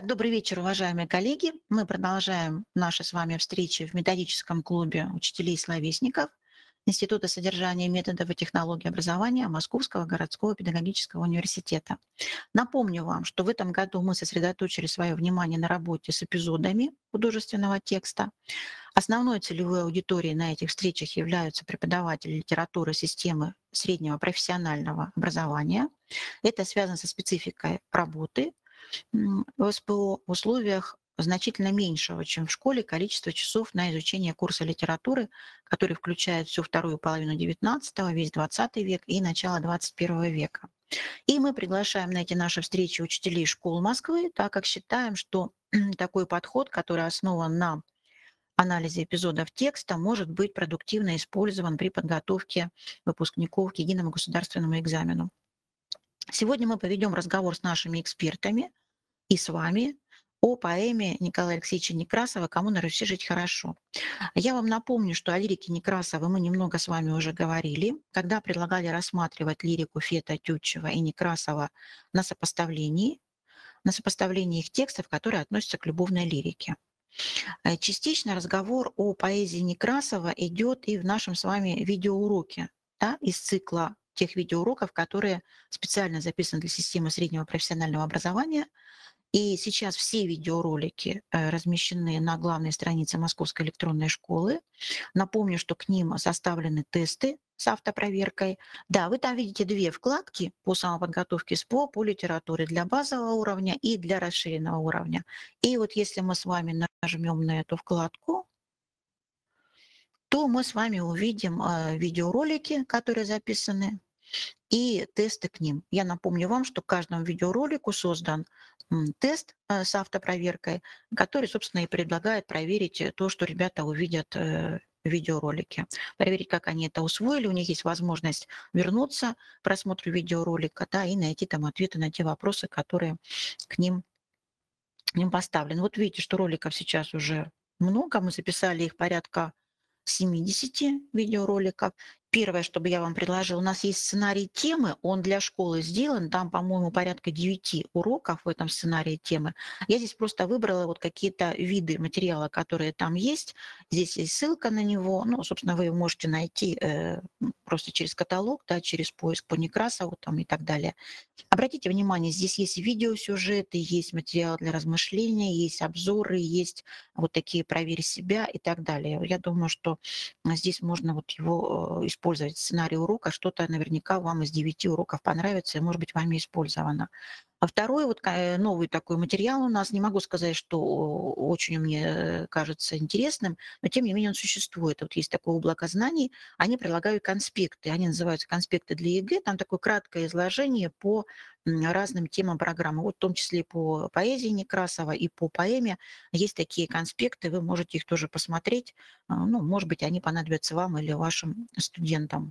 Добрый вечер, уважаемые коллеги. Мы продолжаем наши с вами встречи в методическом клубе учителей и словесников Института содержания методов и технологий образования Московского городского педагогического университета. Напомню вам, что в этом году мы сосредоточили свое внимание на работе с эпизодами художественного текста. Основной целевой аудиторией на этих встречах являются преподаватели литературы системы среднего профессионального образования. Это связано со спецификой работы в СПО в условиях значительно меньшего, чем в школе, количество часов на изучение курса литературы, который включает всю вторую половину XIX, весь XX век и начало XXI века. И мы приглашаем на эти наши встречи учителей школ Москвы, так как считаем, что такой подход, который основан на анализе эпизодов текста, может быть продуктивно использован при подготовке выпускников к единому государственному экзамену. Сегодня мы поведем разговор с нашими экспертами и с вами о поэме Николая Алексеевича Некрасова «Кому на Руси жить хорошо». Я вам напомню, что о лирике Некрасова мы немного с вами уже говорили, когда предлагали рассматривать лирику Фета, Тютчева и Некрасова на сопоставлении их текстов, которые относятся к любовной лирике. Частично разговор о поэзии Некрасова идет и в нашем с вами видеоуроке, да, из цикла тех видеоуроков, которые специально записаны для системы среднего профессионального образования. И сейчас все видеоролики размещены на главной странице Московской электронной школы. Напомню, что к ним составлены тесты с автопроверкой. Да, вы там видите две вкладки по самоподготовке СПО, по литературе для базового уровня и для расширенного уровня. И вот если мы с вами нажмем на эту вкладку, то мы с вами увидим видеоролики, которые записаны, и тесты к ним. Я напомню вам, что к каждому видеоролику создан тест с автопроверкой, который, собственно, и предлагает проверить то, что ребята увидят в видеоролике. Проверить, как они это усвоили. У них есть возможность вернуться к просмотру видеоролика, да, и найти там ответы на те вопросы, которые к ним поставлены. Вот видите, что роликов сейчас уже много. Мы записали их порядка 70 видеороликов. Первое, что бы я вам предложила, у нас есть сценарий темы, он для школы сделан, там, по-моему, порядка 9 уроков в этом сценарии темы. Я здесь просто выбрала вот какие-то виды материала, которые там есть. Здесь есть ссылка на него, ну, собственно, вы его можете найти просто через каталог, да, через поиск по Некрасову там и так далее. Обратите внимание, здесь есть видеосюжеты, есть материал для размышления, есть обзоры, есть вот такие «Проверь себя» и так далее. Я думаю, что здесь можно вот его использовать, сценарий урока, что-то наверняка вам из 9 уроков понравится и может быть вами использовано. А второй вот новый такой материал у нас, не могу сказать, что очень мне кажется интересным, но тем не менее он существует. Вот есть такое облако знаний, они предлагают конспекты, они называются конспекты для ЕГЭ, там такое краткое изложение по разным темам программы, вот в том числе по поэзии Некрасова и по поэме. Есть такие конспекты, вы можете их тоже посмотреть, ну, может быть, они понадобятся вам или вашим студентам.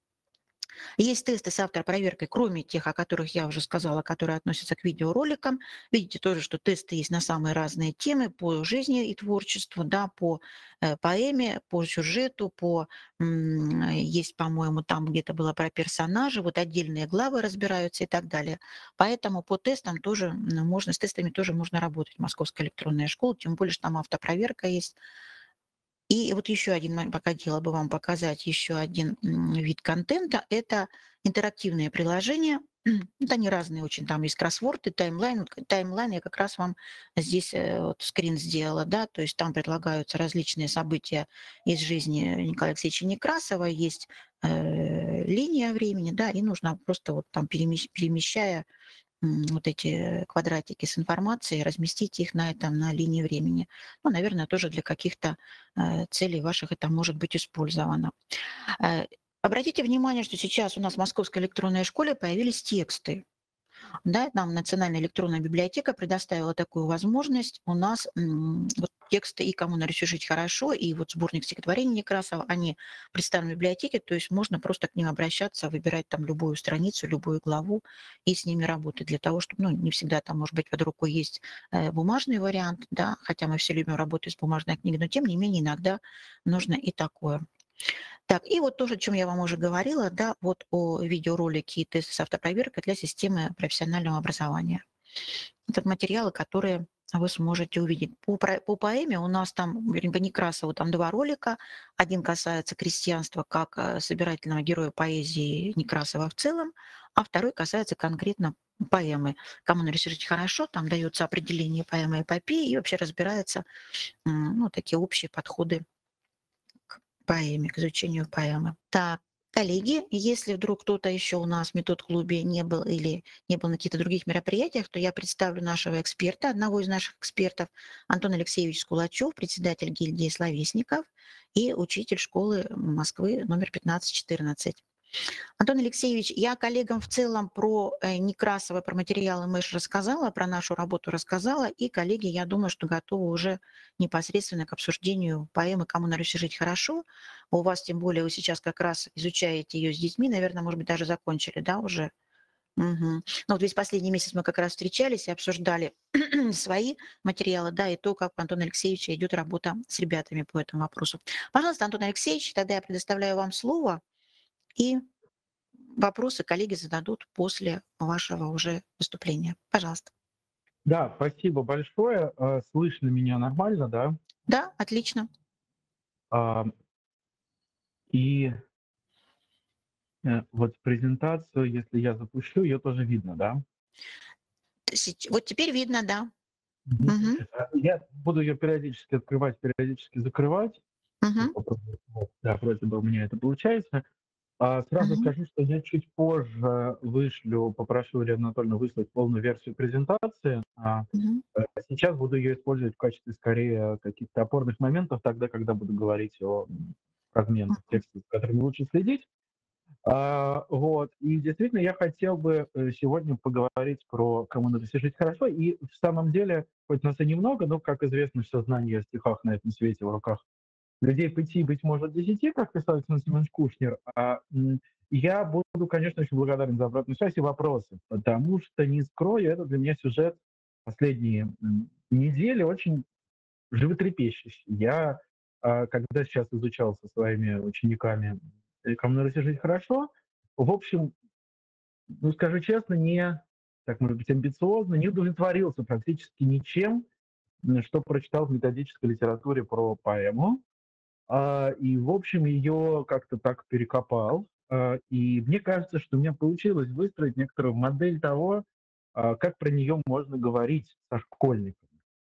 Есть тесты с автопроверкой, кроме тех, о которых я уже сказала, которые относятся к видеороликам. Видите тоже, что тесты есть на самые разные темы по жизни и творчеству, да, по поэме, по сюжету, есть, по-моему, там где-то было про персонажа, вот отдельные главы разбираются и так далее. Поэтому по тестам тоже можно, с тестами тоже можно работать в Московской электронной школе, тем более, что там автопроверка есть. И вот еще один, пока хотела бы вам показать еще один вид контента. Это интерактивные приложения. Вот они разные очень. Там есть кроссворды, таймлайн. Вот таймлайн я как раз вам здесь вот скрин сделала, да, то есть там предлагаются различные события из жизни Николая Алексеевича Некрасова, есть линия времени, да, и нужно просто вот там перемещая вот эти квадратики с информацией, разместить их на линии времени. Ну, наверное, тоже для каких-то целей ваших это может быть использовано. Э, Обратите внимание, что сейчас у нас в Московской электронной школе появились тексты. Да, нам Национальная электронная библиотека предоставила такую возможность. У нас вот тексты «И кому на Руси жить хорошо», и вот сборник стихотворений Некрасова, они представлены в библиотеке, то есть можно просто к ним обращаться, выбирать там любую страницу, любую главу и с ними работать для того, чтобы, ну, не всегда там, может быть, под рукой есть бумажный вариант, да, хотя мы все любим работать с бумажной книгой, но тем не менее иногда нужно и такое. Так, и вот тоже, о чем я вам уже говорила, да, вот о видеоролике и тесте с автопроверкой для системы профессионального образования. Это материалы, которые вы сможете увидеть. По поэме у нас там, вернее, по Некрасову там 2 ролика. Один касается крестьянства как, собирательного героя поэзии Некрасова в целом, а второй касается конкретно поэмы. Кому нарисуете хорошо, там дается определение поэмы эпопеи и вообще разбирается, ну, такие общие подходы к поэме, к изучению поэмы. Так, коллеги, если вдруг кто-то еще у нас в метод-клубе не был или не был на каких-то других мероприятиях, то я представлю нашего эксперта, одного из наших экспертов, Антон Алексеевич Скулачев, председатель гильдии словесников и учитель школы Москвы номер 1514. Антон Алексеевич, я коллегам в целом про Некрасова, про материалы Мэш рассказала, про нашу работу рассказала, и коллеги, я думаю, что готовы уже непосредственно к обсуждению поэмы «Кому на Руси жить хорошо». У вас, тем более, вы сейчас как раз изучаете ее с детьми, наверное, может быть, даже закончили, да, уже? Мгм. Ну вот весь последний месяц мы как раз встречались и обсуждали свои материалы, да, и то, как у Антона Алексеевича идет работа с ребятами по этому вопросу. Пожалуйста, Антон Алексеевич, тогда я предоставляю вам слово, и вопросы коллеги зададут после вашего уже выступления. Пожалуйста. Да, спасибо большое. Слышно меня нормально, да? Да, отлично. А, И вот презентацию, если я запущу, ее тоже видно, да? Вот теперь видно, да. Мгм. Мгм. Я буду ее периодически открывать, периодически закрывать. Сейчас Мгм. попробую. Вот, да, вроде бы у меня это получается. Сразу Мгм. скажу, что я чуть позже попрошу Ирину Анатольевну выслать полную версию презентации. Мгм. Сейчас буду ее использовать в качестве скорее каких-то опорных моментов, тогда, когда буду говорить о фрагментах Мгм. текста, за которыми лучше следить. Вот. И действительно, я хотел бы сегодня поговорить про «Кому надо жить хорошо». И в самом деле, хоть нас и немного, но, как известно, все знания о стихах на этом свете в руках людей 5, быть может, 10, как писал Александр Семенович Кушнер. Я буду, конечно, очень благодарен за обратную связь и вопросы, потому что, не скрою, это для меня сюжет последние недели очень животрепещущий. Когда сейчас изучал со своими учениками «Кому надо жить хорошо», в общем, ну, скажу честно, так может быть, амбициозно, не удовлетворился практически ничем, что прочитал в методической литературе про поэму. И, в общем, ее как-то так перекопал. И мне кажется, что у меня получилось выстроить некоторую модель того, как про нее можно говорить со школьниками.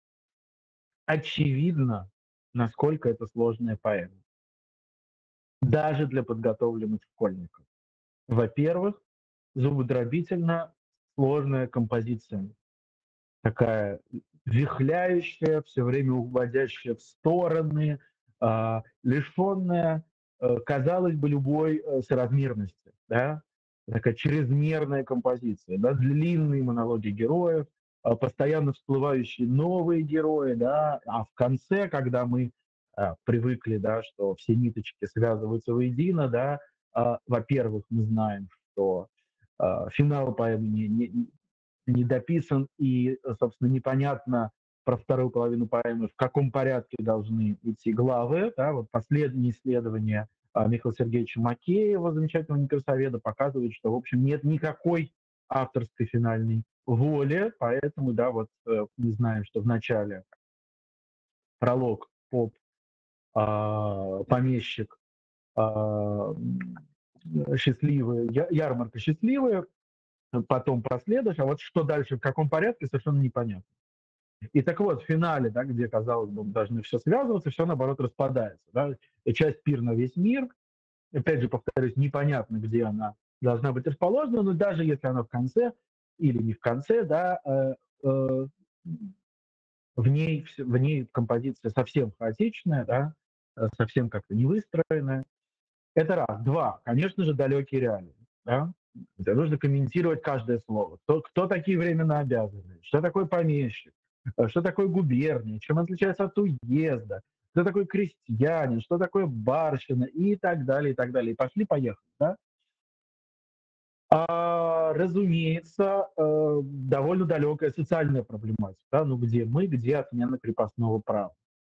Очевидно, насколько это сложная поэма, даже для подготовленных школьников. Во-первых, зубодробительно сложная композиция, такая вихляющая, все время уводящая в стороны, лишенная, казалось бы, любой соразмерности, да? Такая чрезмерная композиция, да? Длинные монологи героев, постоянно всплывающие новые герои, да? А в конце, когда мы привыкли, да, что все ниточки связываются воедино, да, во-первых, мы знаем, что финал поэмы не дописан, и, собственно, непонятно про вторую половину поэмы, в каком порядке должны идти главы. Да, вот последние исследования Михаила Сергеевича Макеева, замечательного некрасоведа, показывают, что, в общем, нет никакой авторской финальной воли, поэтому, да, вот мы знаем, что в начале пролог поп, помещик, а, счастливые, ярмарка счастливая, потом проследуешь, а вот что дальше, в каком порядке, совершенно непонятно. И так вот, в финале, да, где, казалось бы, должны все связываться, все, наоборот, распадается. Да. И часть пир на весь мир, опять же, повторюсь, непонятно, где она должна быть расположена, но даже если она в конце или не в конце, да, в ней композиция совсем хаотичная, да, совсем как-то не выстроенная. Это раз. Два. Конечно же, далекие реалии. Да? Где нужно комментировать каждое слово. Кто такие временно обязанные? Что такое помещик? Что такое губерния? Чем он отличается от уезда? Кто такой крестьянин? Что такое барщина? И так далее, и так далее. И пошли-поехали. Да? Разумеется, довольно далекая социальная проблематика. Да? Ну, где мы, где отмена крепостного права.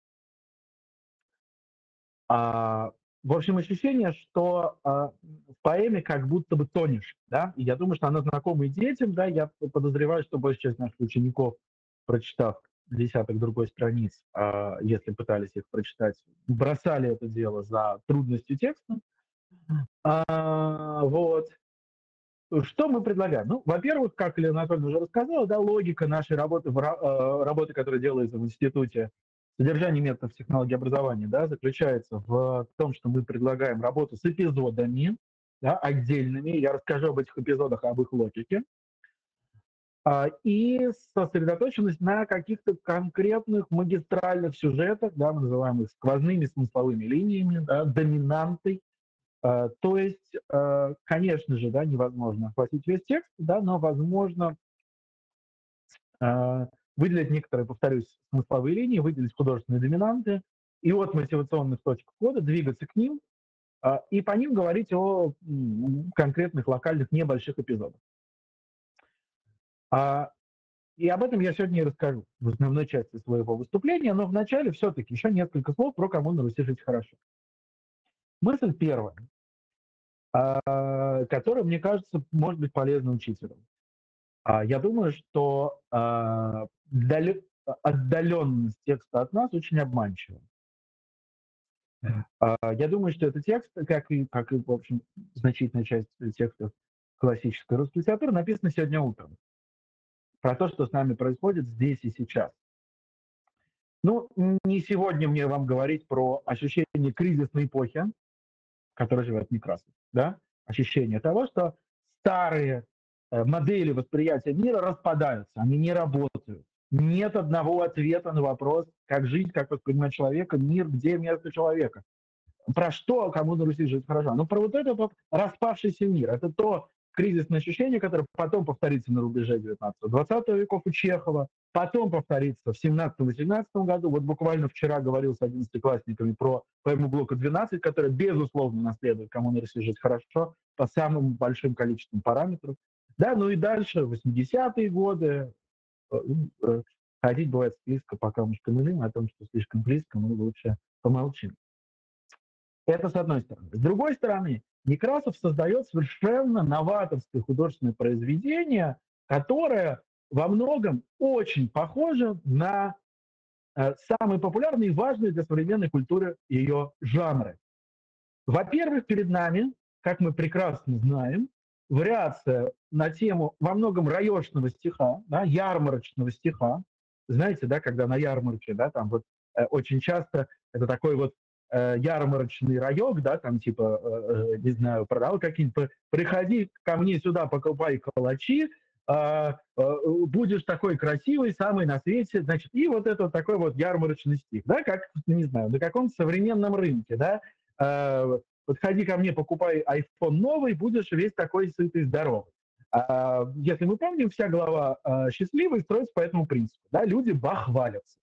А, в общем, ощущение, что в поэме как будто бы тонешь, да, и я думаю, что она знакома и детям, да, я подозреваю, что большая часть наших учеников, прочитав десяток другой страниц, если пытались их прочитать, бросали это дело за трудностью текста. Вот. Что мы предлагаем? Ну, во-первых, как Елена Анатольевна уже рассказала, да, логика нашей работы, работы, которая делается в институте содержания методов технологии образования, да, заключается в том, что мы предлагаем работу с эпизодами, да, отдельными. Я расскажу об этих эпизодах, об их логике. И сосредоточенность на каких-то конкретных магистральных сюжетах, да, мы называем их сквозными смысловыми линиями, да, доминантой. То есть, конечно же, да, невозможно охватить весь текст, да, но возможно выделить некоторые, повторюсь, смысловые линии, выделить художественные доминанты и от мотивационных точек входа двигаться к ним и по ним говорить о конкретных локальных небольших эпизодах. И об этом я сегодня и расскажу в основной части своего выступления, но вначале все-таки еще несколько слов про «Кому на Руси жить хорошо». Мысль первая, которая, мне кажется, может быть полезна учителю. Я думаю, что отдаленность текста от нас очень обманчива. Я думаю, что этот текст, как и, в общем, значительная часть текстов классической русской литературы, написан сегодня утром. Про то, что с нами происходит здесь и сейчас. Ну, не сегодня мне вам говорить про ощущение кризисной эпохи, в которой живет Некрасов, да? Ощущение того, что старые модели восприятия мира распадаются, они не работают. Нет одного ответа на вопрос, как жить, как воспринимать человека, мир, где место человека. Про что «Кому на Руси жить хорошо»? Ну, про вот этот вот распавшийся мир. Это то кризисное ощущение, которое потом повторится на рубеже 19-20 веков у Чехова, потом повторится в 17-18 году. Вот буквально вчера говорил с 11-классниками про поэму Блока 12, которая, безусловно, наследует «Кому на Руси жить хорошо» по самым большим количествам параметров. Да, ну и дальше, 80-е годы, ходить бывает близко по камушкам иным, о том, что слишком близко, мы лучше помолчим. Это с одной стороны. С другой стороны, Некрасов создает совершенно новаторское художественное произведение, которое во многом очень похоже на самые популярные и важные для современной культуры ее жанры. Во-первых, перед нами, как мы прекрасно знаем, вариация на тему во многом раёшного стиха, да, ярмарочного стиха. Знаете, да, когда на ярмарке, да, там вот очень часто это такой вот ярмарочный раёк, да, там типа, не знаю, продал какие-нибудь, приходи ко мне сюда, покупай калачи, будешь такой красивый, самый на свете, значит, и вот это вот такой вот ярмарочный стих, да, как, не знаю, на каком-то современном рынке, да, подходи ко мне, покупай iPhone новый, будешь весь такой сытый, здоровый. Если мы помним, вся глава «Счастливый» строится по этому принципу, да, люди бахвалятся.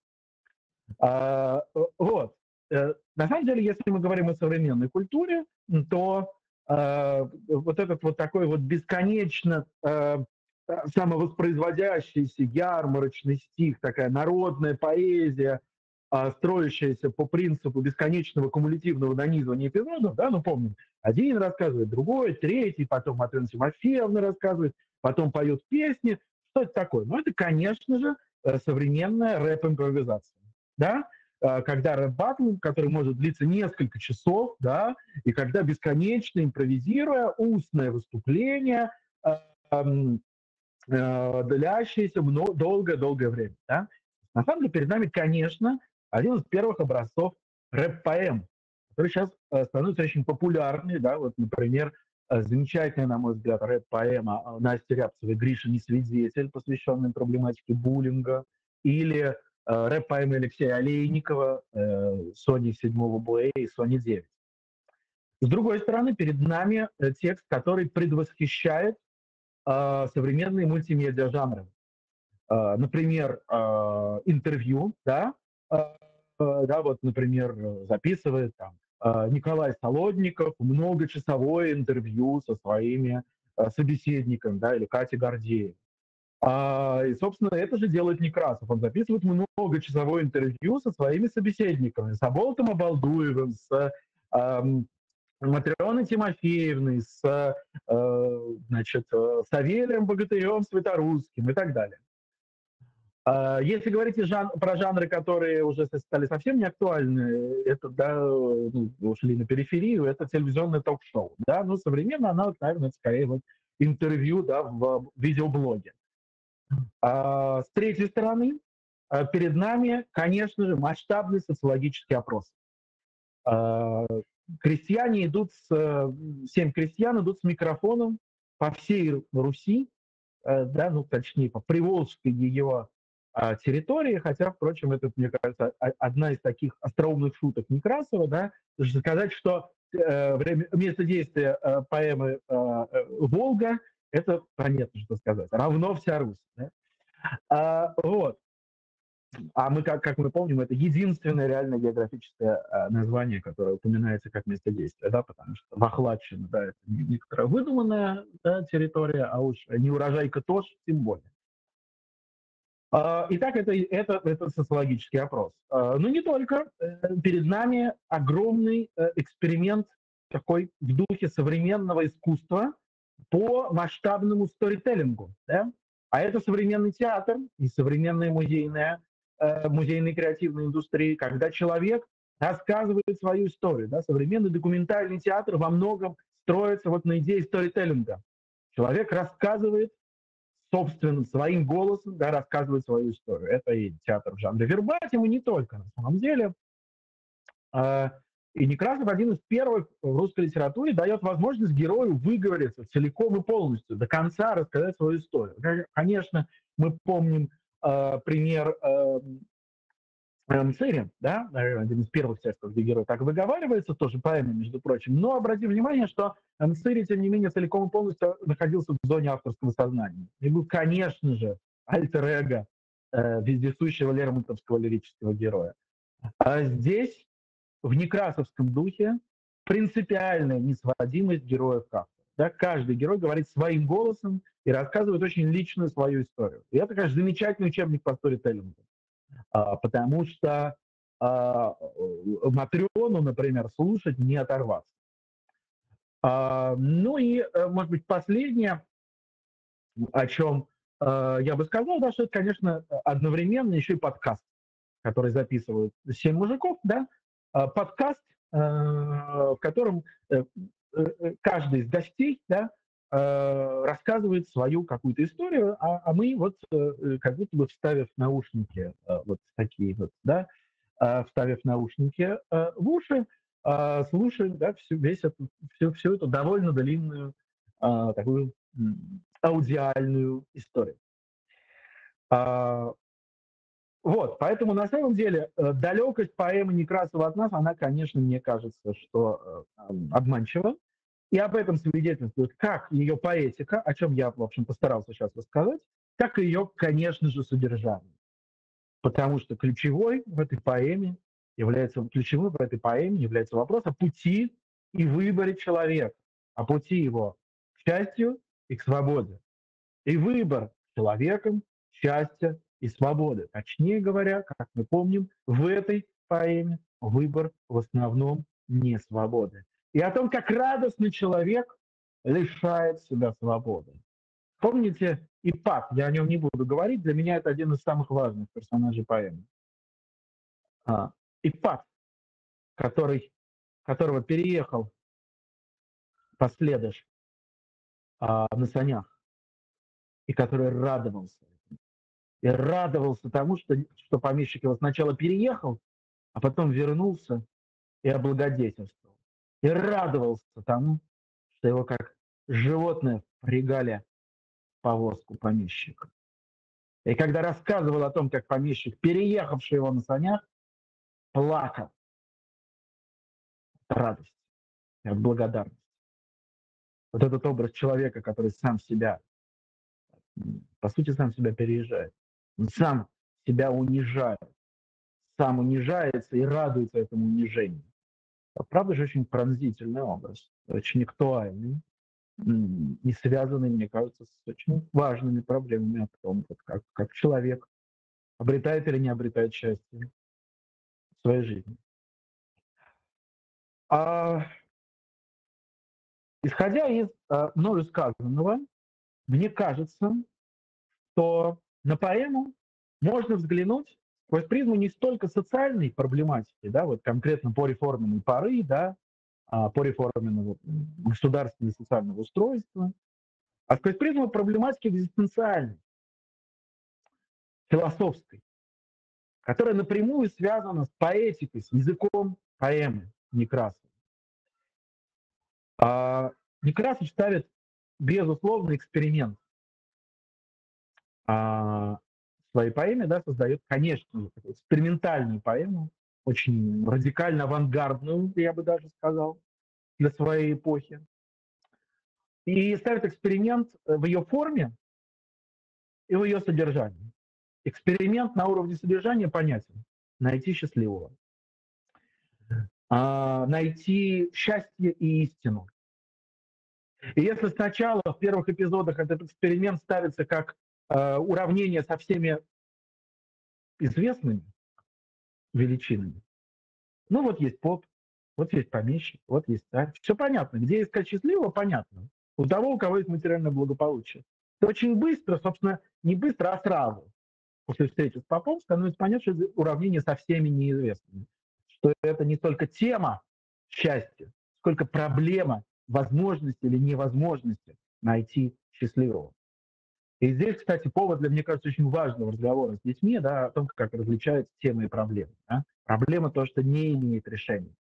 Вот. На самом деле, если мы говорим о современной культуре, то вот этот вот такой вот бесконечно самовоспроизводящийся ярмарочный стих, такая народная поэзия, строящаяся по принципу бесконечного кумулятивного нанизывания эпизодов, да, ну помним, один рассказывает, другой, третий, потом Матрена Тимофеевна рассказывает, потом поет песни. Что это такое? Ну, это, конечно же, современная рэп-импровизация, да, когда рэп-баттл, который может длиться несколько часов, да, и когда бесконечно импровизируя устное выступление, длящееся долгое-долгое время. Да? На самом деле перед нами, конечно, один из первых образцов рэп-поэм, который сейчас становится очень популярный. Да? Вот, например, замечательная, на мой взгляд, рэп-поэма Насти Рябцевой «Гриша не свидетель», посвященная проблематике буллинга, или рэп-поэмы Алексея Олейникова «Сони 7-го Буэя» и «Сони 9». С другой стороны, перед нами текст, который предвосхищает современные мультимедиа жанры. Например, интервью, да, да, вот, например, записывает там Николай Солодников многочасовое интервью со своими собеседниками, да, или Катя Гордеева. И, собственно, это же делает Некрасов. Он записывает многочасовое интервью со своими собеседниками, с Аболтом Абалдуевым, с Матреной Тимофеевной, с значит, Савелием Богатырем Светорусским и так далее. Если говорить про жанры, которые уже стали совсем не актуальны, это, да, ушли на периферию, это телевизионное ток-шоу, да, но современно оно, наверное, скорее вот интервью, да, в видеоблоге. С третьей стороны, перед нами, конечно же, масштабный социологический опрос. Крестьяне идут 7 крестьян идут с микрофоном по всей Руси, да, ну, точнее, по Приволжской ее территории, хотя, впрочем, это, мне кажется, одна из таких остроумных шуток Некрасова, да, сказать, что место действия поэмы «Волга» — это понятно, что сказать, равно вся Русь. Да? Вот. А мы, как мы помним, это единственное реально географическое название, которое упоминается как место действия, да, потому что Вахладчина, да, это некоторая выдуманная, да, территория, а уж неурожайка тоже тем более. Итак, это социологический опрос. Но не только. Перед нами огромный эксперимент такой в духе современного искусства по масштабному сторителлингу. Да? А это современный театр и современная музейная креативная индустрия, когда человек рассказывает свою историю. Да? Современный документальный театр во многом строится вот на идее сторителлинга. Человек рассказывает собственным своим голосом, да, рассказывает свою историю. Это и театр в жанре вербатим, и не только, на самом деле. И Некрасов один из первых в русской литературе дает возможность герою выговориться целиком и полностью, до конца рассказать свою историю. Конечно, мы помним пример Мцыри, да, наверное, один из первых текстов, где герой так выговаривается, тоже поэма, между прочим. Но обратите внимание, что Мцыри, тем не менее, целиком и полностью находился в зоне авторского сознания. И был, конечно же, альтер-эго вездесущего лермонтовского лирического героя. А здесь, в некрасовском духе, принципиальная несводимость героев к автору. Да, каждый герой говорит своим голосом и рассказывает очень личную свою историю. И это, конечно, замечательный учебник по сторителлингу. Потому что Матрёну, например, слушать не оторваться. Ну и, может быть, последнее, о чем я бы сказал, да, что это, конечно, одновременно еще и подкаст, который записывают 7 мужиков, да, подкаст, в котором каждый из гостей, да, рассказывает свою какую-то историю, а мы вот как будто бы вставив наушники, вот такие вот, да, вставив наушники в уши, слушаем, да, всю эту довольно длинную такую аудиальную историю. Вот, поэтому на самом деле далекость поэмы Некрасова от нас, она, конечно, мне кажется, что обманчива. И об этом свидетельствует как ее поэтика, о чем я, в общем, постарался сейчас рассказать, так и ее, конечно же, содержание. Потому что ключевым в этой поэме является вопрос о пути и выборе человека, о пути его к счастью и к свободе. И выбор человеком счастья и свободы. Точнее говоря, как мы помним, в этой поэме выбор в основном не свободы. И о том, как радостный человек лишает себя свободы. Помните Ипат? Я о нем не буду говорить, для меня это один из самых важных персонажей поэмы. Ипат, которого переехал последыш на санях, и который радовался. И радовался тому, что помещик его сначала переехал, а потом вернулся и облагодетельствовал. И радовался тому, что его как животное впрягали в повозку помещика. И когда рассказывал о том, как помещик, переехавший его на санях, плакал от радости и от благодарности. Вот этот образ человека, который сам себя, по сути, сам себя переезжает. Он сам себя унижает. Сам унижается и радуется этому унижению. Правда же, очень пронзительный образ, очень актуальный и связанный, мне кажется, с очень важными проблемами о том, вот как человек обретает или не обретает счастье в своей жизни. Исходя из мною сказанного, мне кажется, что на поэму можно взглянуть сквозь призму не столько социальной проблематики, да, вот конкретно по реформенной поры, да, по реформенному государственного и социального устройства, а сквозь призму проблематики экзистенциальной, философской, которая напрямую связана с поэтикой, с языком поэмы Некрасова. Некрасов ставит, безусловно, эксперимент. В своей поэме, да, создает, конечно, экспериментальную поэму, очень радикально авангардную, я бы даже сказал, для своей эпохи. И ставит эксперимент в ее форме и в ее содержании. Эксперимент на уровне содержания понятен. Найти счастливого. Найти счастье и истину. И если сначала в первых эпизодах этот эксперимент ставится как уравнение со всеми известными величинами, ну вот есть поп, вот есть помещик, вот есть царь. Все понятно. Где искать счастливого, понятно. У того, у кого есть материальное благополучие. То очень быстро, собственно, не быстро, а сразу, после встречи с попом, становится понятно, что это уравнение со всеми неизвестными. Что это не только тема счастья, сколько проблема возможности или невозможности найти счастливого. И здесь, кстати, повод для, мне кажется, очень важного разговора с детьми, да, о том, как различаются темы и проблемы. Да. Проблема то, что не имеет решения.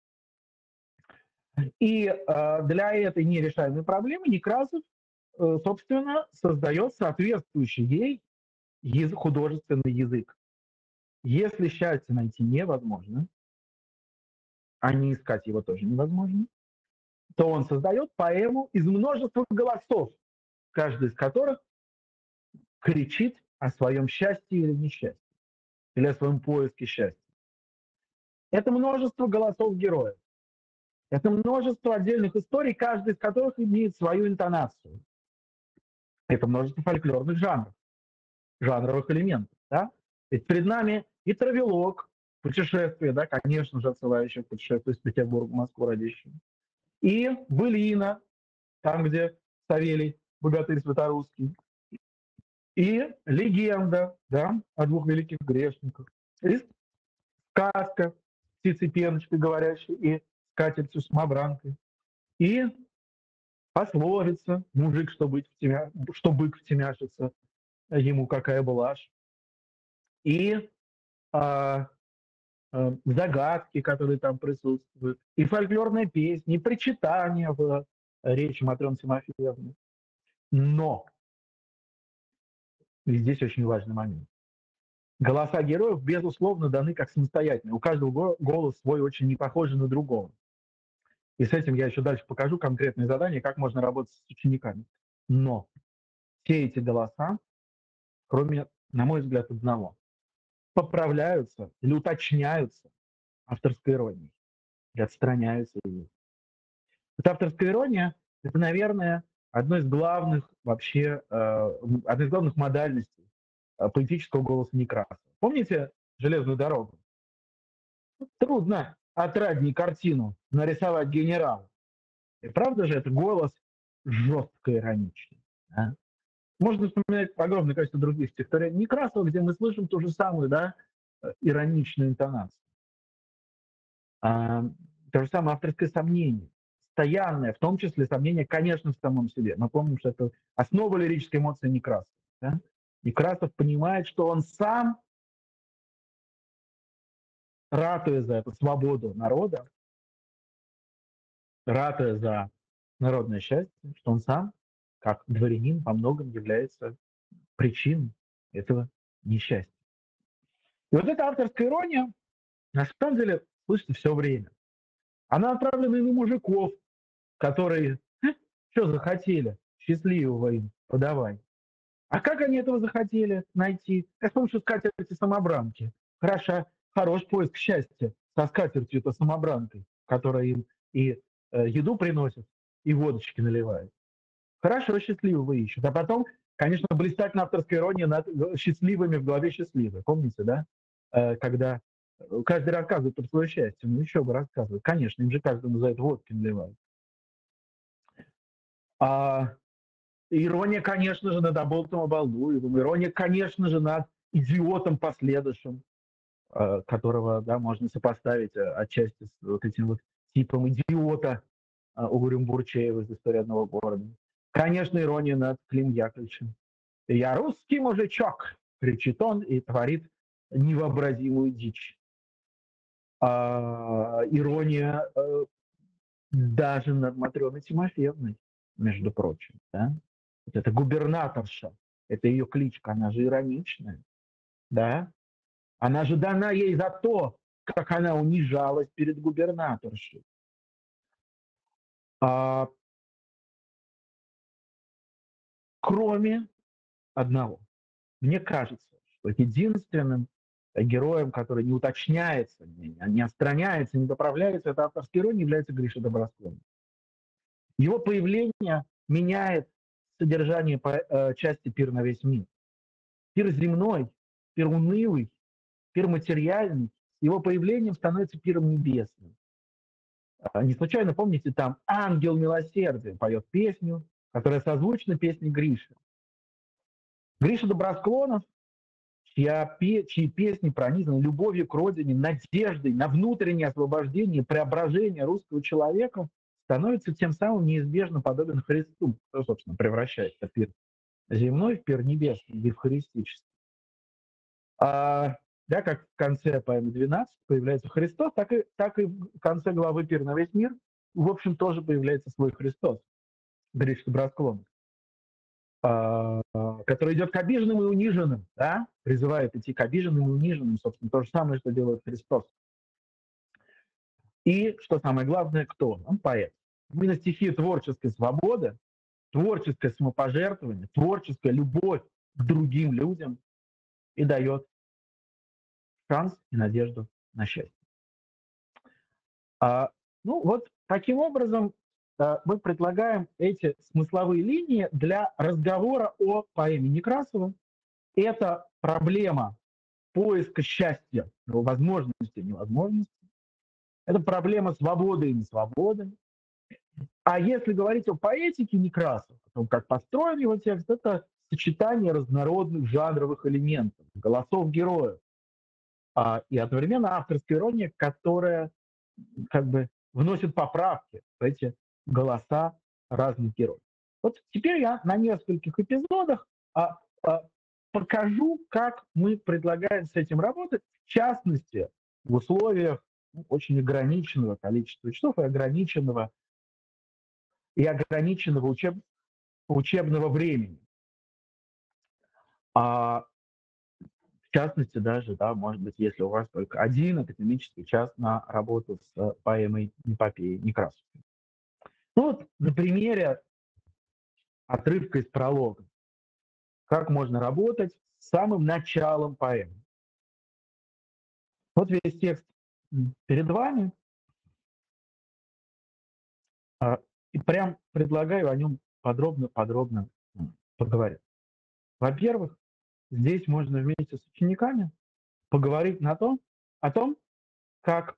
И для этой нерешаемой проблемы Некрасов, собственно, создает соответствующий ей художественный язык. Если счастье найти невозможно, а не искать его тоже невозможно, то он создает поэму из множества голосов, каждый из которых кричит о своем счастье или несчастье, или о своем поиске счастья. Это множество голосов героев. Это множество отдельных историй, каждый из которых имеет свою интонацию. Это множество фольклорных жанров, жанровых элементов. Да? Ведь перед нами и травелог, путешествие, да, конечно же, отсылающее к путешествию из Петербурга в Москву Радищева, и былина, там, где Савелий, богатырь святорусский, и легенда, да, о двух великих грешниках, и сказка птицей пеночкой говорящей и скатертью самобранкой, и пословица «мужик, что бык втемяшится, ему какая блажь», и загадки, которые там присутствуют, и фольклорные песни, и причитания в речи Матрёны Тимофеевны. Но, и здесь очень важный момент, голоса героев, безусловно, даны как самостоятельные. У каждого голос свой очень не похожий на другого. И с этим я еще дальше покажу конкретные задания, как можно работать с учениками. Но все эти голоса, кроме, на мой взгляд, одного, поправляются или уточняются авторской иронией и отстраняются ее. Вот авторская ирония – это, наверное, одно из главных вообще, одна из главных модальностей поэтического голоса Некрасова. Помните «Железную дорогу»? Трудно отрадней картину нарисовать генерала. И правда же, это голос жестко ироничный. Да? Можно вспоминать огромное количество других стихотворений Некрасова, где мы слышим ту же самую, да, ироничную интонацию. То же самое авторское сомнение, постоянное, в том числе сомнение, конечно, в самом себе. Мы помним, что это основа лирической эмоции Некрасова. Да? Некрасов понимает, что он сам, ратуя за эту свободу народа, ратуя за народное счастье, что он сам, как дворянин, во многом является причиной этого несчастья. И вот эта авторская ирония, на самом деле, слышится все время. Она направлена и на мужиков, которые что захотели, счастливого им подавай. А как они этого захотели найти? С помощью скатерти-самобранки. Хорош поиск счастья со скатертью-то самобранкой, которая им и еду приносит, и водочки наливает. Хорошо, счастливого ищут. А потом, конечно, блистательная авторская ирония над счастливыми в голове счастливых. Помните, да? Когда каждый рассказывает про свое счастье. Ну еще бы рассказывает. Конечно, им же каждому за это водки наливают. Ирония, конечно же, над Аболтом Абалдуевым. Ирония, конечно же, над идиотом последующим, которого, да, можно сопоставить отчасти с вот этим вот типом идиота Угрюм Бурчеева из «Истории одного города». Конечно, ирония над Клим Яковлевичем. «Я русский мужичок!» — кричит он и творит невообразимую дичь. Ирония даже над Матрёной Тимофеевной, между прочим. Да? Вот это губернаторша, это ее кличка, она же ироничная. Да? Она же дана ей за то, как она унижалась перед губернаторшей. Кроме одного. Мне кажется, что единственным героем, который не уточняется, не отстраняется, не доправляется, это авторский иронии, является Гриша Добросклонов. Его появление меняет содержание части «Пир на весь мир». Пир земной, пир унылый, пир материальный, с его появлением становится пиром небесным. Не случайно, помните, там ангел милосердия поет песню, которая созвучна песне Гриши. Гриша Добросклонов, чьи песни пронизаны любовью к родине, надеждой на внутреннее освобождение, преображение русского человека, становится тем самым неизбежно подобен Христу, что, собственно, превращается пир земной в пир небесный, евхаристический. Да, как в конце поэмы 12 появляется Христос, так и в конце главы «Пир на весь мир», в общем, тоже появляется свой Христос, Гриша Добросклонов, который идет к обиженным и униженным, да? Призывает идти к обиженным и униженным, собственно, то же самое, что делает Христос. И, что самое главное, кто он? Он поэт. Именно стихия творческой свободы, творческое самопожертвование, творческая любовь к другим людям и дает шанс и надежду на счастье. Ну вот таким образом мы предлагаем эти смысловые линии для разговора о поэме Некрасова. Это проблема поиска счастья, его возможности и невозможности. Это проблема свободы и несвободы. А если говорить о поэтике Некрасова, о том, как построен его текст, это сочетание разнородных жанровых элементов, голосов героев. И одновременно авторская ирония, которая как бы вносит поправки в эти голоса разных героев. Вот теперь я на нескольких эпизодах покажу, как мы предлагаем с этим работать, в частности, в условиях очень ограниченного количества часов и ограниченного учебного времени. В частности, даже, да, может быть, если у вас только один академический час на работу с поэмой эпопеи Некрасова. Ну вот на примере отрывка из пролога. Как можно работать с самым началом поэмы. Вот весь текст перед вами. И прям предлагаю о нем подробно поговорить. Во-первых, здесь можно вместе с учениками поговорить о том, как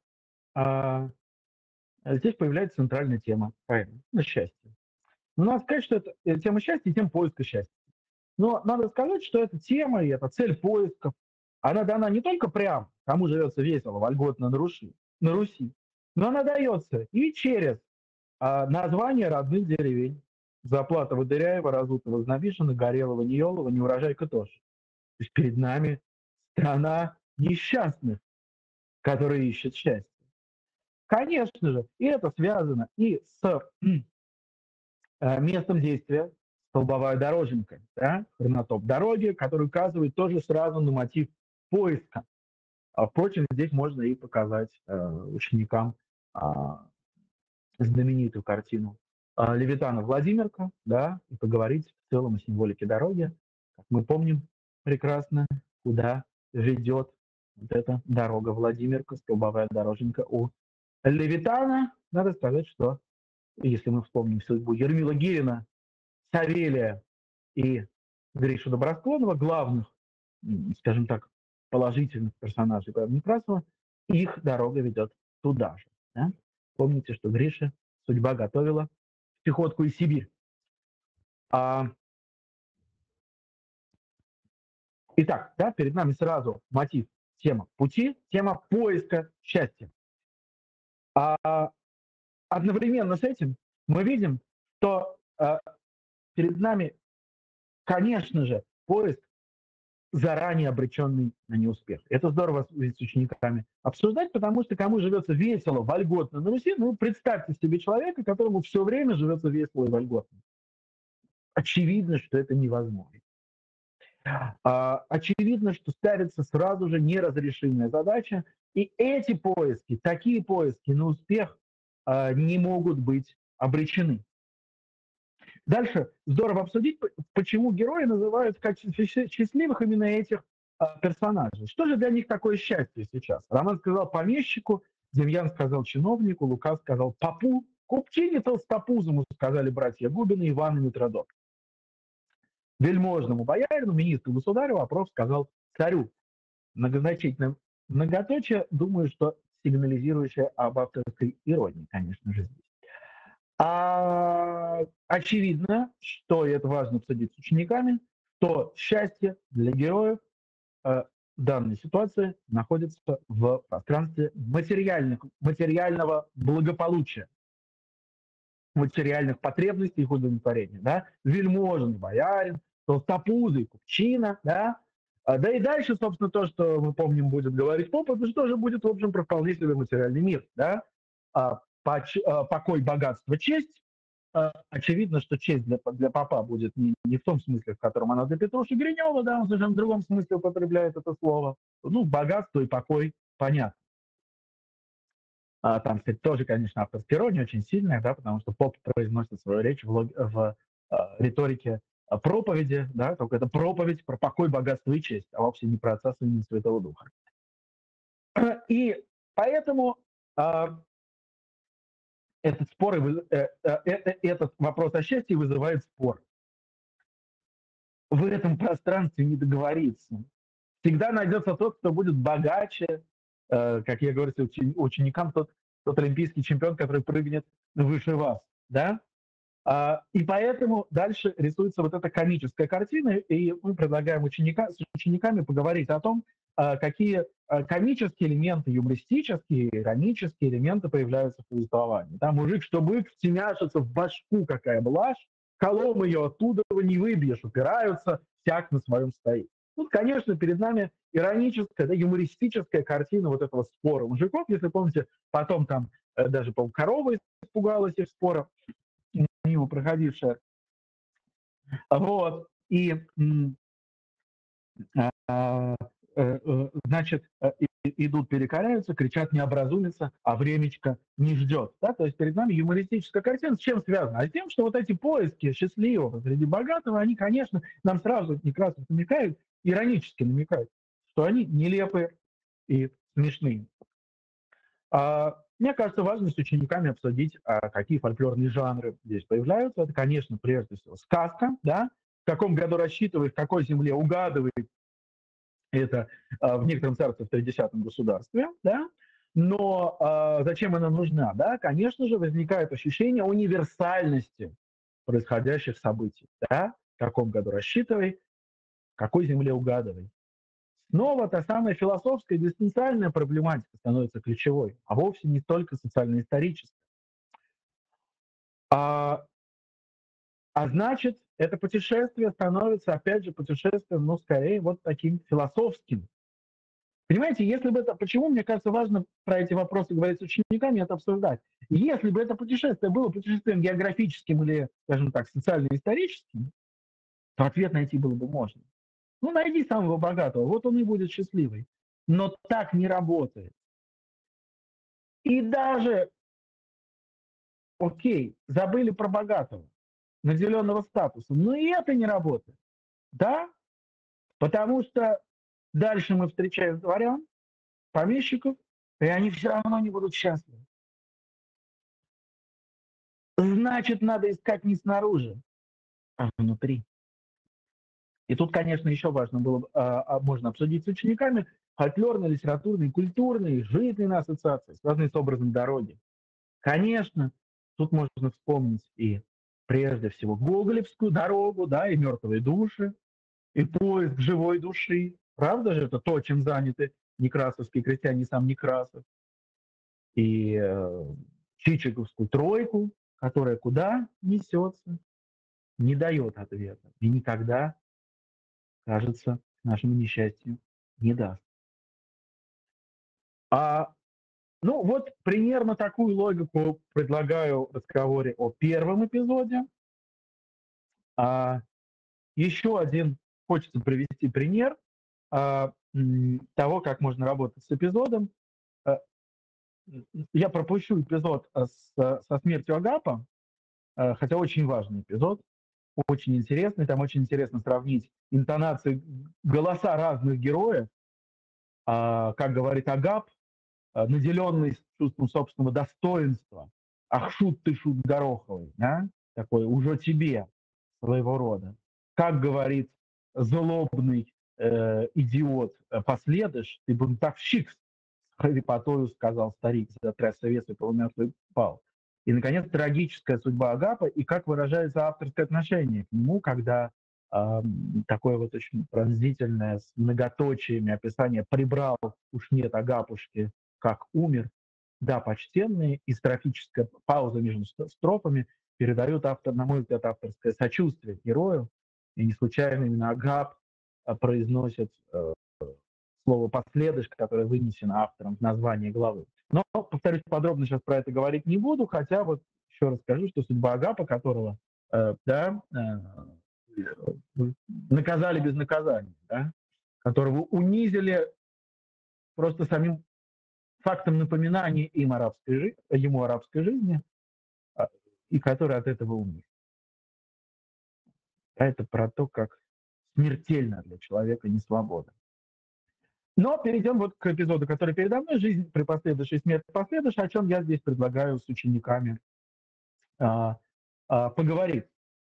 здесь появляется центральная тема поэмы – счастье. Но надо сказать, что это тема счастья и тема поиска счастья. Но надо сказать, что эта тема и эта цель поисков, она дана не только прям, кому живется весело, вольготно на Руси, но она дается и через название родных деревень. Заплатова, Дыряева, Разутова, Знобишина, Горелого, Неелова, Неурожайка тоже. То есть перед нами страна несчастных, которые ищут счастье. Конечно же, и это связано и с местом действия, столбовая дороженка, да, хронотоп дороги, который указывает тоже сразу на мотив поиска. Впрочем, здесь можно и показать ученикам знаменитую картину Левитана «Владимирка», да, и поговорить в целом о символике дороги. Как мы помним прекрасно, куда ведет вот эта дорога Владимирка, столбовая дороженка у Левитана. Надо сказать, что если мы вспомним судьбу Ермила Гирина, Савелия и Гришу Добросклонова, главных, скажем так, положительных персонажей Некрасова, их дорога ведет туда же. Да? Помните, что Грише судьба готовила пехотку из Сибири. Итак, да, перед нами сразу мотив, тема пути, тема поиска счастья. А одновременно с этим мы видим, что перед нами, конечно же, поиск заранее обреченный на неуспех. Это здорово с учениками обсуждать, потому что кому живется весело, вольготно на Руси, ну, представьте себе человека, которому все время живется весело и вольготно. Очевидно, что это невозможно. Очевидно, что ставится сразу же неразрешимая задача, и эти поиски, такие поиски на успех не могут быть обречены. Дальше здорово обсудить, почему герои называют в качестве счастливых именно этих персонажей. Что же для них такое счастье сейчас? Роман сказал помещику, Демьян сказал чиновнику, Лука сказал попу, купчине толстопузому, сказали братья Губины, Иван и Митродор. Вельможному боярину, министру государю вопрос сказал царю. Многозначительное многоточие, думаю, что сигнализирующее об авторской иронии, конечно же, здесь. Очевидно, что, и это важно обсудить с учениками, что счастье для героев в данной ситуации находится в пространстве материального благополучия, материальных потребностей и их удовлетворения. Да? Вельможный боярин, толстопузый купчина, да? Да и дальше, собственно, то, что мы помним, будет говорить поп, это же тоже будет, в общем, про вполне себе материальный мир. Да? Покой, богатство, честь. Очевидно, что честь для попа будет не в том смысле, в котором она для Петруши Гринева, да, он совершенно в другом смысле употребляет это слово. Ну, богатство и покой, понятно. Там, кстати, тоже, конечно, авторская ирония очень сильная, да, потому что поп произносит свою речь в риторике проповеди, да, только это проповедь про покой, богатство и честь, а вовсе не про Отца, Сына и Святого Духа. И поэтому этот вопрос о счастье вызывает спор. В этом пространстве не договориться. Всегда найдется тот, кто будет богаче, как я говорю ученикам, тот олимпийский чемпион, который прыгнет выше вас. Да? И поэтому дальше рисуется вот эта комическая картина, и мы предлагаем с учениками поговорить о том, какие комические элементы, юмористические, иронические элементы появляются в повествовании. Да, мужик, что бык, втемяшится в башку, какая блажь, колом ее оттуда не выбьешь, упираются, всяк на своем стоит. Тут, конечно, перед нами ироническая, да, юмористическая картина вот этого спора мужиков. Если помните, потом там даже, по-моему, корова испугалась их спора, мимо проходившая. Вот. И значит, идут, перекоряются, кричат, не образумится, а времечко не ждет. Да? То есть перед нами юмористическая картина. С чем связана? А с тем, что вот эти поиски счастливого среди богатого, они, конечно, нам сразу Некрасов намекают, иронически намекают, что они нелепые и смешные. Мне кажется, важно с учениками обсудить, какие фольклорные жанры здесь появляются. Это, конечно, прежде всего сказка, да? В каком году рассчитывает, в какой земле угадывает. Это в некотором царстве в тридесятом государстве, да? Но зачем она нужна? Да? Конечно же, возникает ощущение универсальности происходящих событий. Да? В каком году рассчитывай, в какой земле угадывай. Снова та самая философская экзистенциальная проблематика становится ключевой, а вовсе не только социально-историческая. Значит, это путешествие становится, опять же, путешествием, ну, скорее, вот таким философским. Понимаете, если бы это... Почему, мне кажется, важно про эти вопросы говорить с учениками, это обсуждать. Если бы это путешествие было путешествием географическим или, скажем так, социально-историческим, то ответ найти было бы можно. Ну, найди самого богатого, вот он и будет счастливый. Но так не работает. И даже, окей, забыли про богатого, наделенного статусом, но и это не работает. Да? Потому что дальше мы встречаем дворян, помещиков, и они все равно не будут счастливы. Значит, надо искать не снаружи, а внутри. И тут, конечно, еще важно было, можно обсудить с учениками фольклорные, литературные, культурные, жизненные ассоциации, связанные с образом дороги. Конечно, тут можно вспомнить и прежде всего Гоголевскую дорогу, да, и мертвые души, и поиск живой души. Правда же это то, чем заняты некрасовские крестьяне, сам Некрасов. И Чичиковскую тройку, которая куда несется, не дает ответа. И никогда, кажется, к нашему несчастью, не даст. Ну вот примерно такую логику предлагаю в разговоре о первом эпизоде. Еще один хочется привести пример того, как можно работать с эпизодом. Я пропущу эпизод со смертью Агапа, хотя очень важный эпизод, очень интересный. Там очень интересно сравнить интонации, голоса разных героев. Как говорит Агап, наделенный чувством собственного достоинства. Ах, шут ты, шут гороховый, да? Такой уже тебе своего рода. Как говорит злобный идиот последыш, ты бунтовщик, с хрипотою сказал старик, затрясся вес и полумертвый пал. И, наконец, трагическая судьба Агапа и как выражается авторское отношение к нему, когда такое вот очень пронзительное, с многоточиями описание «прибрал, уж нет Агапушки, как умер». Да, почтенные, и строфическая пауза между строфами передает автор, на мой взгляд, авторское сочувствие герою. И не случайно именно Агап произносит слово «последыш», которое вынесено автором в название главы. Но, повторюсь, подробно сейчас про это говорить не буду, хотя вот еще раз скажу, что судьба Агапа, которого наказали без наказания, да, которого унизили просто самим фактом напоминания ему арабской жизни, и который от этого умер. Это про то, как смертельно для человека несвобода. Но перейдем вот к эпизоду, который передо мной, «Жизнь при последующей смерти последующей», о чем я здесь предлагаю с учениками поговорить.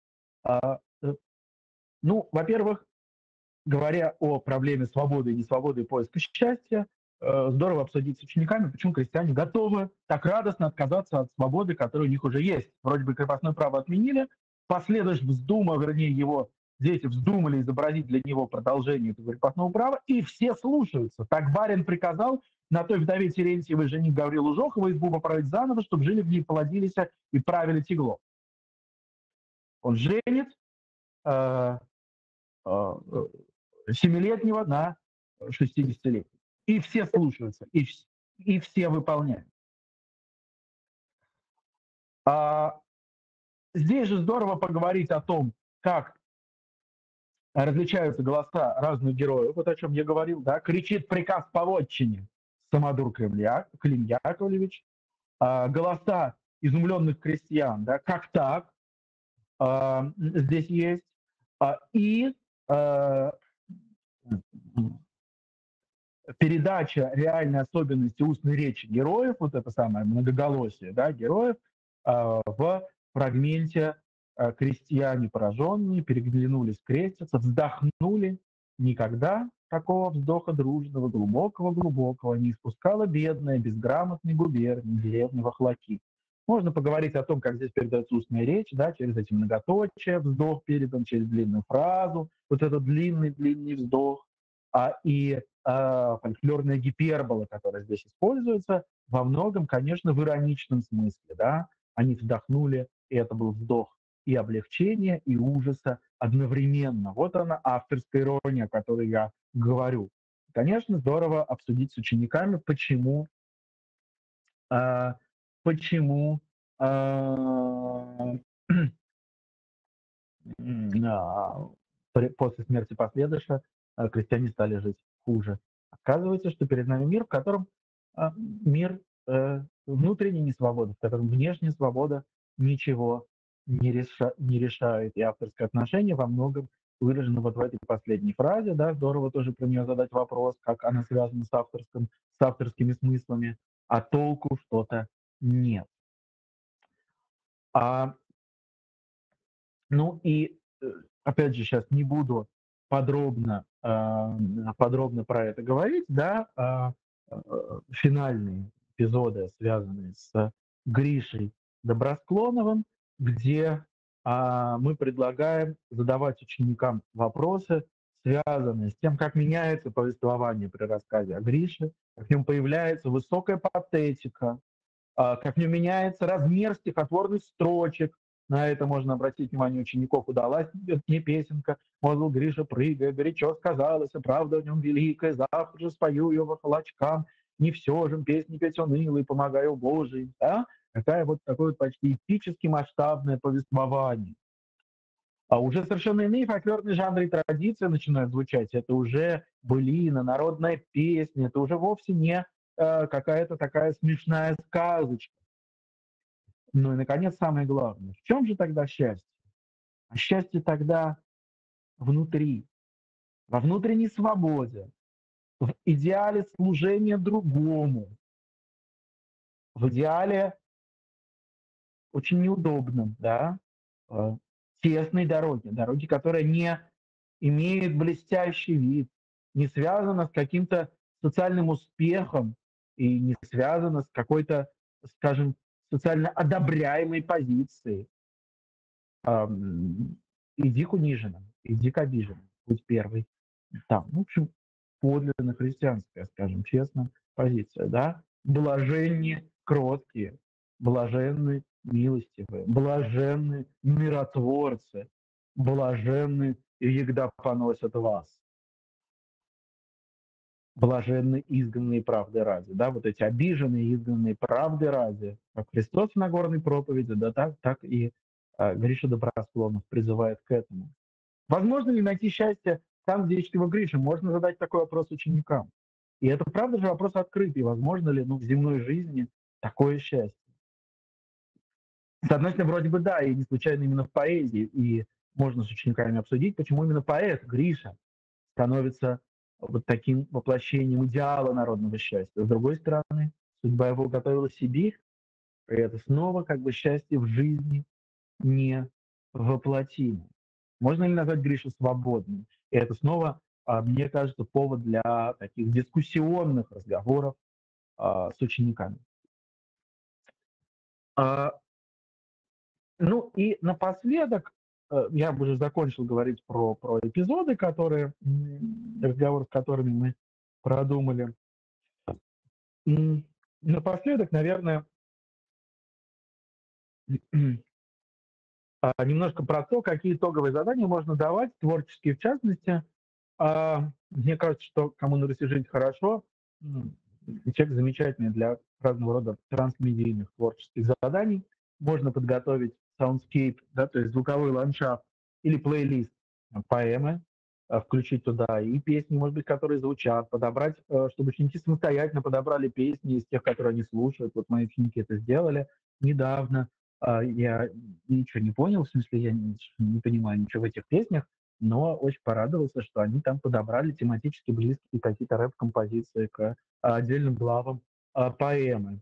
Ну, во-первых, говоря о проблеме свободы и несвободы и поиска счастья, здорово обсудить с учениками, почему крестьяне готовы так радостно отказаться от свободы, которая у них уже есть. Вроде бы крепостное право отменили, последующий вздумал, вернее, его дети вздумали изобразить для него продолжение этого крепостного права, и все слушаются. Так барин приказал на той вдове Терентьевой женить Гаврилу Жохова избу поправить заново, чтобы жили в ней, плодились и правили тягло. Он женит 7-летнего на 60-летнего. И все слушаются, и все выполняют. Здесь же здорово поговорить о том, как различаются голоса разных героев, вот о чем я говорил, да, кричит приказ по вотчине Самодур Клим Яковлевич, голоса изумленных крестьян, да, как так, здесь есть, и передача реальной особенности устной речи героев, вот это самое многоголосие, да, героев, в фрагменте крестьяне пораженные, переглянулись, крестятся, вздохнули. Никогда такого вздоха дружного, глубокого не испускала бедная, безграмотная губерния, деревня Вахлаки. Можно поговорить о том, как здесь передается устная речь, да, через эти многоточия, вздох передан через длинную фразу, вот этот длинный вздох, и фольклорная гипербола, которая здесь используется, во многом, конечно, в ироничном смысле, да, они вздохнули, и это был вздох и облегчения, и ужаса одновременно. Вот она, авторская ирония, о которой я говорю. Конечно, здорово обсудить с учениками, почему после смерти последующего крестьяне стали жить хуже. Оказывается, что перед нами мир, в котором мир внутренней несвободы, в котором внешняя свобода ничего не решает. И авторское отношение во многом выражено вот в этой последней фразе. Да, здорово тоже про нее задать вопрос, как она связана с авторскими смыслами, а толку что-то нет. Ну и опять же, сейчас не буду подробно про это говорить, да, финальные эпизоды, связанные с Гришей Добросклоновым, где мы предлагаем задавать ученикам вопросы, связанные с тем, как меняется повествование при рассказе о Грише, как в нем появляется высокая патетика, как в нем меняется размер стихотворных строчек. На это можно обратить внимание учеников. «Удалась мне песенка, мол, Гриша, прыгая, горячо сказалась, а правда в нем великая, завтра же спою ее вахолочкам, не все же песни петь унылый, помогаю Божий». Да? Такое вот почти эпически масштабное повествование. А уже совершенно иные фольклорные жанры и традиции начинают звучать. Это уже былина, народная песня, это уже вовсе не какая-то такая смешная сказочка. Ну и, наконец, самое главное. В чем же тогда счастье? А счастье тогда внутри, во внутренней свободе, в идеале служения другому, в идеале очень неудобном, да, э, тесной дороги, которая не имеет блестящий вид, не связана с каким-то социальным успехом и не связана с какой-то, скажем, социально одобряемой позицией. Ам, Иди к униженным, иди к обиженным, будь первый. Там, в общем, подлинно христианская, скажем честно, позиция, да. Блаженни кроткие, блаженны милостивые, блаженны миротворцы, блаженны егда поносят вас, блаженны изгнанные правды ради. Да, вот эти обиженные, изгнанные правды ради, как Христос в Нагорной проповеди, да, так и Гриша Добросклонов призывает к этому. Возможно ли найти счастье там, где ищет его Гриша? Можно задать такой вопрос ученикам. И это, правда же, вопрос открытый. Возможно ли в земной жизни такое счастье? С одной стороны, вроде бы да, и не случайно именно в поэзии. И можно с учениками обсудить, почему именно поэт Гриша становится вот таким воплощением идеала народного счастья. С другой стороны, судьба его готовила Сибирь, и это снова как бы счастье в жизни не воплотимо. Можно ли назвать Гришу свободным? И это снова, мне кажется, повод для таких дискуссионных разговоров с учениками. А, Ну и напоследок, я уже закончил говорить про эпизоды, разговор с которыми мы продумали. Напоследок, наверное, немножко про то, какие итоговые задания можно давать, творческие в частности. Мне кажется, что кому на Руси жить хорошо, человек замечательный для разного рода трансмедийных творческих заданий. Можно подготовить soundscape, да, то есть звуковой ландшафт или плейлист поэмы, включить туда и песни, может быть, которые звучат, подобрать, чтобы ученики самостоятельно подобрали песни из тех, которые они слушают. Вот мои ученики это сделали недавно. Я ничего не понял, в смысле, я не понимаю ничего в этих песнях, но очень порадовался, что они там подобрали тематически близкие какие-то рэп-композиции к отдельным главам поэмы.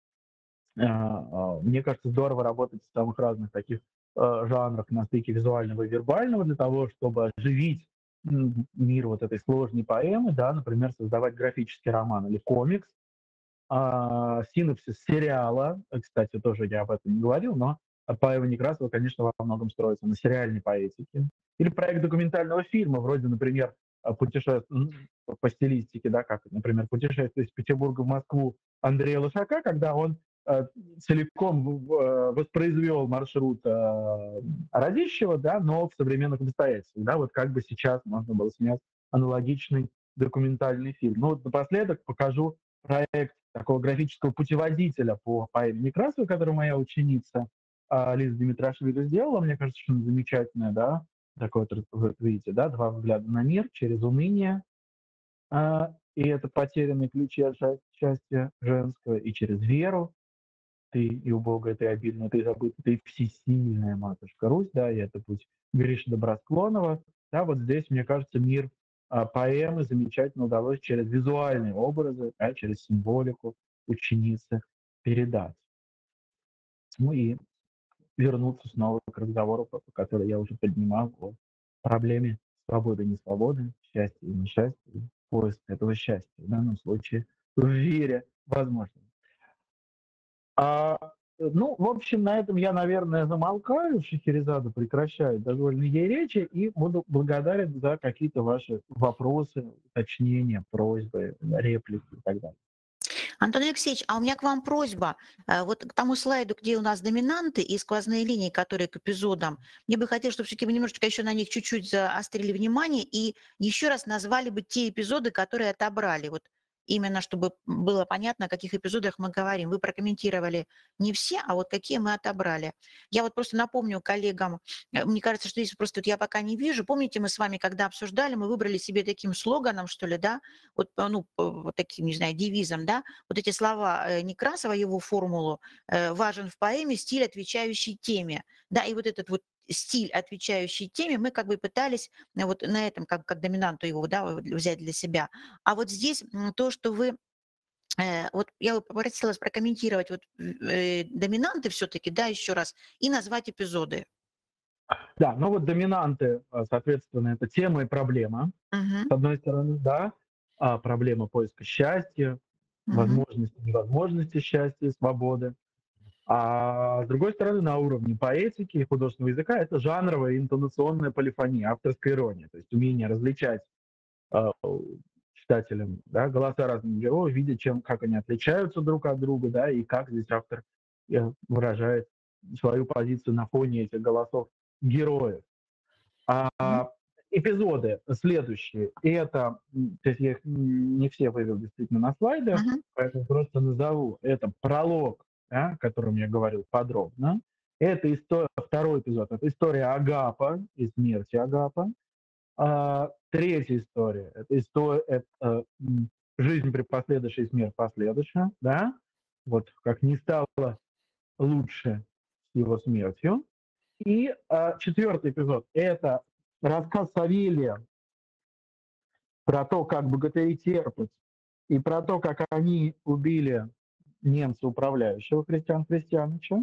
Мне кажется, здорово работать в самых разных таких жанрах на стыке визуального и вербального для того, чтобы оживить мир вот этой сложной поэмы, да, например, создавать графический роман или комикс, синопсис сериала, кстати, тоже я об этом не говорил, но поэма Некрасова, конечно, во многом строится на сериальной поэтике. Или проект документального фильма, вроде, например, по стилистике, да, как, например, «Путешествие из Петербурга в Москву» Андрея Лошака, когда он целиком воспроизвел маршрут Радищева, да, но в современных обстоятельствах. Да, вот как бы сейчас можно было снять аналогичный документальный фильм. Ну вот напоследок покажу проект такого графического путеводителя по поэме Некрасовой, которую моя ученица Лиза Димитрашвили сделала. Мне кажется, что она замечательная, да. Такой вот, видите, да, два взгляда на мир через уныние, и это потерянные ключи от счастья женского, и через веру. Ты и убогая, ты обидная, ты забытая, ты всесильная, матушка Русь, да, и это путь Гриши Добросклонова. Да, вот здесь, мне кажется, мир поэмы замечательно удалось через визуальные образы, да, через символику ученицы передать. Ну и вернуться снова к разговору, который я уже поднимал, о проблеме свободы и несвободы, счастья и несчастья, и поиск этого счастья, в данном случае в вере возможно. Ну, в общем, на этом я, наверное, замолкаю. Шахерезада прекращает дозволенные ей речи и буду благодарен за какие-то ваши вопросы, уточнения, просьбы, реплики и так далее. Антон Алексеевич, а у меня к вам просьба. Вот к тому слайду, где у нас доминанты и сквозные линии, которые к эпизодам, мне бы хотелось, чтобы все-таки вы немножечко еще на них чуть-чуть заострили внимание и еще раз назвали бы те эпизоды, которые отобрали. Вот именно чтобы было понятно, о каких эпизодах мы говорим. Вы прокомментировали не все, а вот какие мы отобрали. Я вот просто напомню коллегам, мне кажется, что здесь просто вот я пока не вижу. Помните, мы с вами, когда обсуждали, мы выбрали себе таким слоганом, что ли, да, вот, ну, вот таким, не знаю, девизом, да, вот эти слова Некрасова, его формулу «важен в поэме стиль, отвечающий теме». Да, и вот этот вот стиль, отвечающий теме, мы как бы пытались вот на этом, как доминанту его, да, взять для себя. А вот здесь то, что вы вот я бы попросила вас прокомментировать вот доминанты все-таки, да, еще раз, и назвать эпизоды. Да, ну вот доминанты, соответственно, это тема и проблема. Мгм. С одной стороны, да, проблема поиска счастья, Мгм. возможности, невозможности счастья, свободы. А с другой стороны, на уровне поэтики и художественного языка это жанровая и интонационная полифония, авторская ирония, то есть умение различать а, читателям, да, голоса разных героев, видеть, как они отличаются друг от друга, да, и как здесь автор выражает свою позицию на фоне этих голосов героев. Мгм. А эпизоды следующие, и это, то есть я их не все вывел действительно на слайды, Мгм. поэтому просто назову. Это пролог, да, о котором я говорил подробно. Это второй эпизод, это история Агапа и смерти Агапа. Третья история, это жизнь при последующей, смерть последующая, да, вот как не стало лучше с его смертью. И четвертый эпизод – это рассказ Савелия про то, как богатыри терпят, и про то, как они убили немца, управляющего Христиан Христиановича.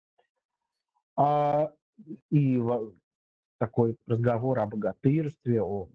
А, и такой разговор о богатырстве, о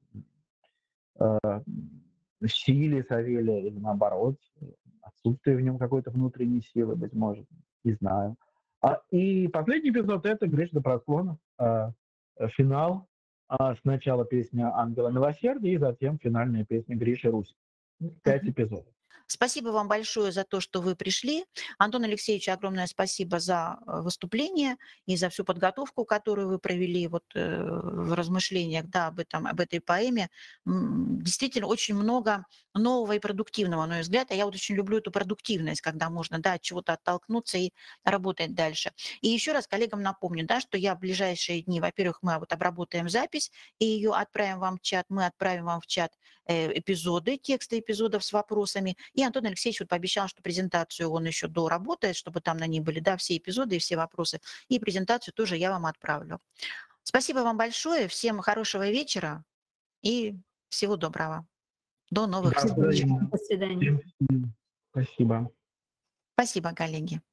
силе Савелия или наоборот, отсутствие в нем какой-то внутренней силы, быть может, не знаю. И последний эпизод – это «Гриш до прослона», финал. Сначала песня «Ангела милосердия» и затем финальная песня «Гриши Русь». 5 Мгм. эпизодов. Спасибо вам большое за то, что вы пришли. Антон Алексеевич, огромное спасибо за выступление и за всю подготовку, которую вы провели вот, в размышлениях, да, об этой поэме. Действительно, очень много нового и продуктивного, на мой взгляд. А я вот очень люблю эту продуктивность, когда можно, да, от чего-то оттолкнуться и работать дальше. И еще раз коллегам напомню, да, что я в ближайшие дни, во-первых, мы вот обработаем запись и ее отправим вам в чат, мы отправим вам в чат эпизоды, тексты эпизодов с вопросами. И Антон Алексеевич вот пообещал, что презентацию он еще доработает, чтобы там на ней были, да, все эпизоды и все вопросы. И презентацию тоже я вам отправлю. Спасибо вам большое. Всем хорошего вечера и всего доброго. До новых Да, встреч. взаимно. До свидания. Всем спасибо. Спасибо, коллеги.